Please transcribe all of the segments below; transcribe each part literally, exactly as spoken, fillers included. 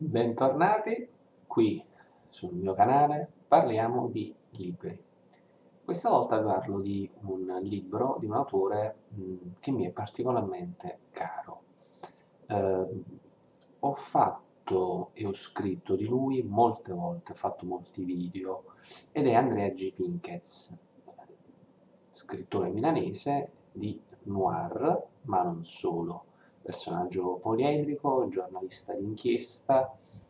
Bentornati qui sul mio canale, parliamo di libri. Questa volta parlo di un libro di un autore mh, che mi è particolarmente caro. Eh, Ho fatto e ho scritto di lui molte volte, ho fatto molti video, ed è Andrea G. Pinkez, scrittore milanese di noir, ma non solo, personaggio poliedrico, giornalista d'inchiesta,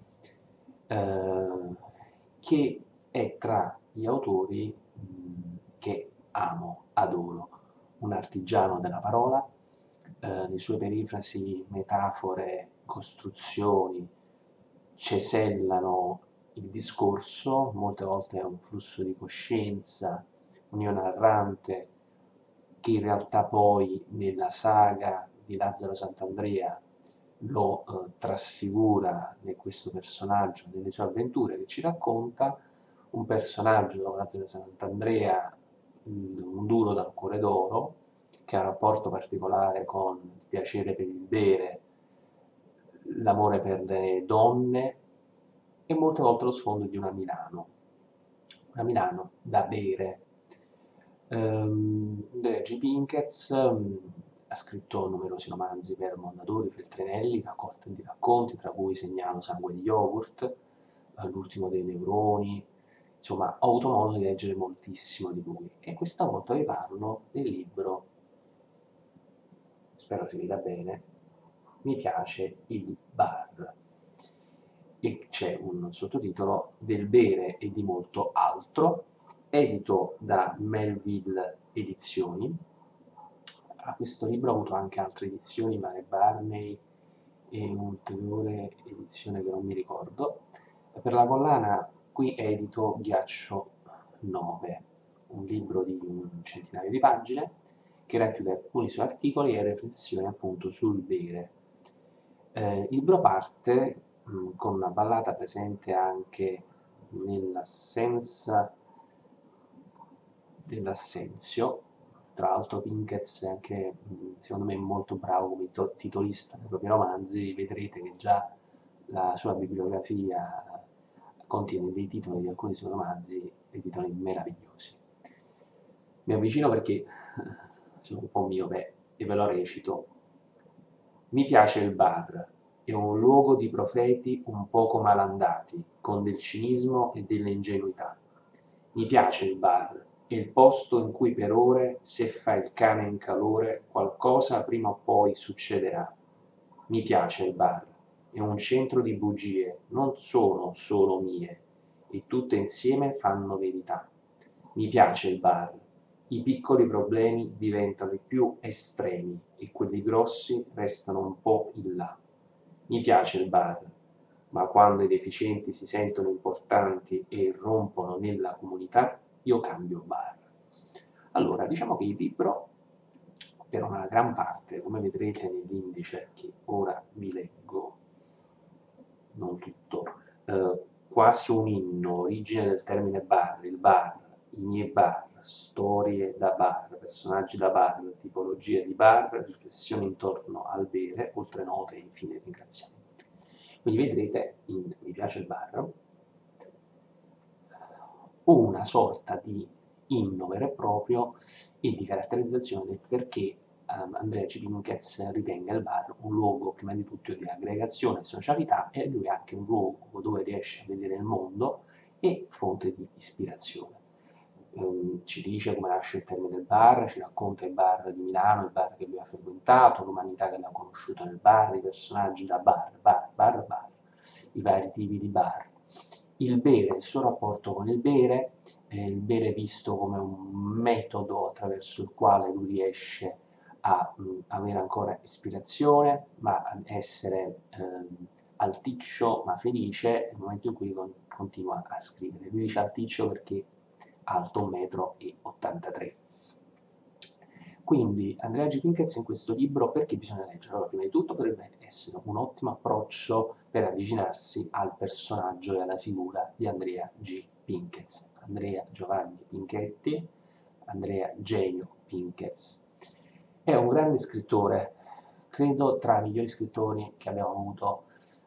eh, che è tra gli autori mh, che amo, adoro, un artigiano della parola, eh, le sue perifrasi, metafore, costruzioni cesellano il discorso, molte volte è un flusso di coscienza, un io narrante che in realtà poi nella saga di Lazzaro Sant'Andrea lo eh, trasfigura in questo personaggio, nelle sue avventure che ci racconta, un personaggio, Lazzaro Sant'Andrea, un duro dal cuore d'oro, che ha un rapporto particolare con il piacere per il bere, l'amore per le donne e molte volte lo sfondo di una Milano, una Milano da bere. Um, Andrea G. Pinkez um, ha scritto numerosi romanzi per Mondadori, Feltrinelli, raccolte di racconti, tra cui Segnalo sangue di yogurt, eh, L'ultimo dei neuroni. Insomma, ho avuto modo di leggere moltissimo di lui e questa volta vi parlo del libro, spero si veda bene, Mi piace il bar. E c'è un sottotitolo Del bere e di molto altro, edito da Melville Edizioni. A questo libro ho avuto anche altre edizioni, Mare Barney e un'ulteriore edizione che non mi ricordo. Per la collana qui edito Ghiaccio nove, un libro di un centinaio di pagine che racchiude alcuni suoi articoli e riflessioni appunto sul bere. Eh, il libro parte mh, con una ballata presente anche nell'assenza dell'Assenzio. Tra l'altro Pinkez è anche, secondo me, molto bravo come titolista dei propri romanzi, vedrete che già la sua bibliografia contiene dei titoli di alcuni suoi romanzi, dei titoli meravigliosi. Mi avvicino perché sono un po' miope e ve lo recito. Mi piace il bar, è un luogo di profeti un poco malandati, con del cinismo e dell'ingenuità. Mi piace il bar, è il posto in cui per ore, se fa il cane in calore, qualcosa prima o poi succederà. Mi piace il bar, è un centro di bugie, non sono solo mie, e tutte insieme fanno verità. Mi piace il bar, i piccoli problemi diventano i più estremi e quelli grossi restano un po' in là. Mi piace il bar, ma quando i deficienti si sentono importanti e irrompono nella comunità, io cambio bar. Allora, diciamo che il libro, per una gran parte, come vedrete nell'indice che ora vi leggo, non tutto, eh, quasi un inno, origine del termine bar, il bar, i miei bar, storie da bar, personaggi da bar, tipologie di bar, riflessioni intorno al bere, oltre note e infine ringraziamenti. Quindi vedrete in Mi piace il bar una sorta di inno vero e proprio e di caratterizzazione del perché um, Andrea G. Pinkez ritenga il bar un luogo prima di tutto di aggregazione e socialità e lui è anche un luogo dove riesce a vedere il mondo e fonte di ispirazione. Um, ci dice come nasce il termine del bar, ci racconta il bar di Milano, il bar che lui ha frequentato, l'umanità che l'ha conosciuto nel bar, i personaggi da bar, bar, bar, bar, i vari tipi di bar. Il bere, il suo rapporto con il bere, eh, il bere visto come un metodo attraverso il quale lui riesce a mh, avere ancora ispirazione, ma a essere ehm, alticcio ma felice nel momento in cui con, continua a scrivere. Lui dice alticcio perché alto un metro e ottantatré. Quindi Andrea G. Pinkez in questo libro perché bisogna leggerlo? Allora, prima di tutto potrebbe essere un ottimo approccio per avvicinarsi al personaggio e alla figura di Andrea G. Pinkez. Andrea Giovanni Pinchetti, Andrea Genio Pinkez. È un grande scrittore, credo tra i migliori scrittori che abbiamo avuto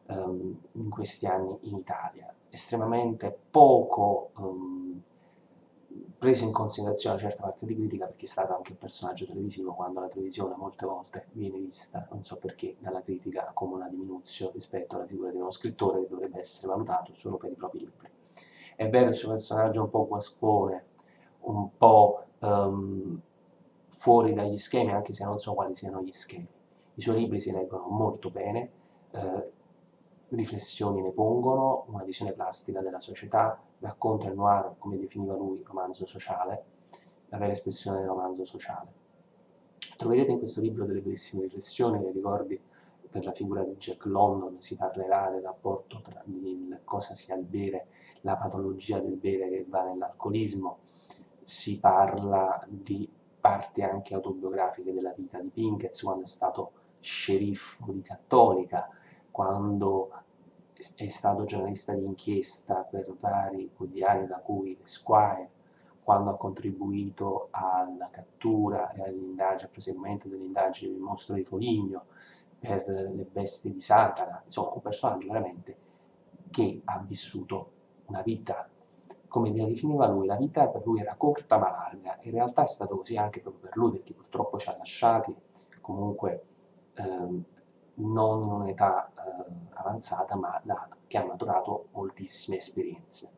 um, in questi anni in Italia, estremamente poco um, preso in considerazione una certa parte di critica, perché è stato anche un personaggio televisivo, quando la televisione molte volte viene vista, non so perché, dalla critica come una diminuzione rispetto alla figura di uno scrittore che dovrebbe essere valutato solo per i propri libri. È vero, il suo personaggio è un po' guascone, un po' um, fuori dagli schemi, anche se non so quali siano gli schemi. I suoi libri si leggono molto bene, eh, riflessioni ne pongono, una visione plastica della società, racconta il noir, come definiva lui, romanzo sociale, la vera espressione del romanzo sociale. Troverete in questo libro delle bellissime riflessioni, dei ricordi per la figura di Jack London, si parlerà del rapporto tra il, cosa sia il bere, la patologia del bere che va nell'alcolismo, si parla di parti anche autobiografiche della vita di Pinkett, quando è stato sceriffo di Cattolica, quando è stato giornalista di inchiesta per vari quotidiani, da cui Esquire, quando ha contribuito alla cattura e all'indagine, al proseguimento delle indagini del mostro di Foligno, per le bestie di Satana, insomma un personaggio veramente che ha vissuto una vita, come la definiva lui, la vita per lui era corta ma larga, in realtà è stato così anche proprio per lui, perché purtroppo ci ha lasciati comunque ehm, non in un'età eh, avanzata, ma da, che ha maturato moltissime esperienze.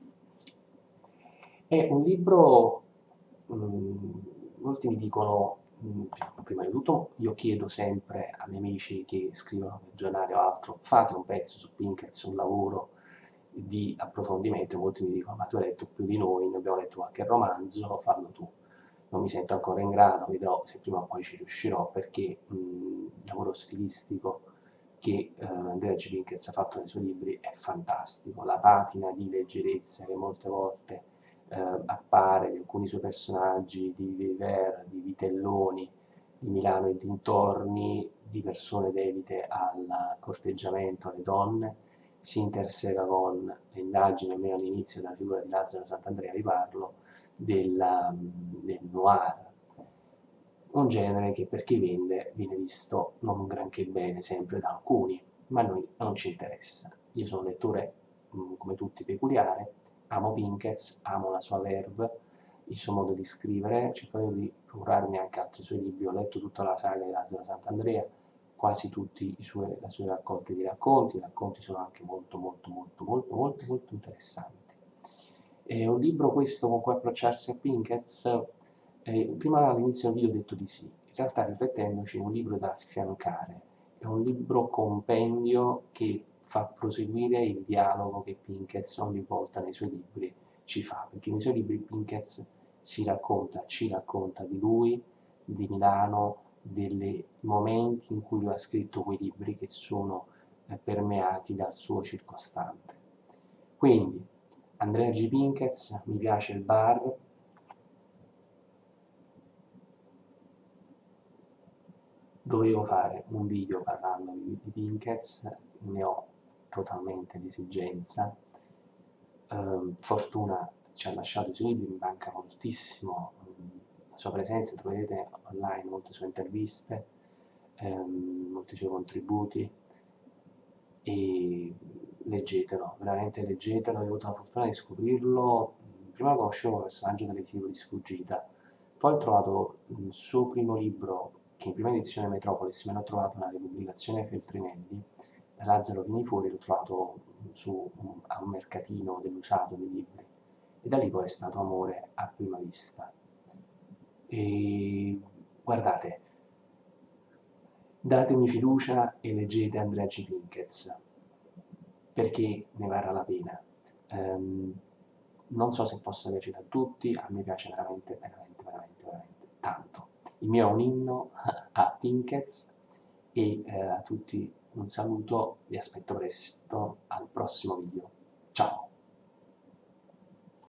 È un libro, mh, molti mi dicono, mh, prima di tutto io chiedo sempre ai miei amici che scrivono nel giornale o altro, fate un pezzo su Pinkett, un lavoro di approfondimento, molti mi dicono ma tu hai letto più di noi, ne abbiamo letto qualche romanzo, fallo tu. Non mi sento ancora in grado, vedrò se prima o poi ci riuscirò, perché mh, il lavoro stilistico che eh, Andrea G. Pinkett ha fatto nei suoi libri è fantastico, la patina di leggerezza che molte volte eh, appare di alcuni suoi personaggi, di Viver, di Vitelloni, di Milano e dintorni, di persone dedite al corteggiamento alle donne, si intersega con le indagini, almeno all'inizio della figura di Lazzaro Sant'Andrea, vi parlo, del, del noir, un genere che per chi vende viene visto non granché bene sempre da alcuni, ma a noi non ci interessa. Io sono un lettore, mh, come tutti, peculiare, amo Pinkett, amo la sua verve, il suo modo di scrivere, cerco di procurarmi anche altri suoi libri, ho letto tutta la saga di Lazzaro Sant'Andrea, quasi tutti i suoi, le sue raccolte di racconti, i racconti sono anche molto molto molto molto molto molto interessanti. È un libro questo con cui approcciarsi a Pinkett? Eh, prima all'inizio del video ho detto di sì, in realtà riflettendoci è un libro da affiancare, è un libro compendio che fa proseguire il dialogo che Pinkett ogni volta nei suoi libri ci fa, perché nei suoi libri Pinkett si racconta, ci racconta di lui, di Milano, dei momenti in cui lui ha scritto quei libri che sono eh, permeati dal suo circostante. Quindi, Andrea G. Pinkett, mi piace il bar, dovevo fare un video parlando di, di Pinkett, ne ho totalmente l'esigenza, eh, fortuna ci ha lasciato i suoi libri, mi manca moltissimo la sua presenza, troverete online molte sue interviste, ehm, molti suoi contributi, e leggetelo, veramente leggetelo, ho avuto la fortuna di scoprirlo, prima lo conoscevo come personaggio televisivo di sfuggita, poi ho trovato il suo primo libro, che in prima edizione Metropolis me l'ho trovato nella ripubblicazione Feltrinelli, Lazzaro Vieni Fuori, l'ho trovato su, a un mercatino dell'usato dei libri, e da lì poi è stato amore a prima vista. E guardate, datemi fiducia e leggete Andrea G. Pinkett, perché ne varrà la pena. Um, non so se possa piacere a tutti, a me piace veramente, veramente, veramente, veramente tanto. Il mio è un inno a Pinkett e eh, a tutti un saluto, vi aspetto presto al prossimo video. Ciao!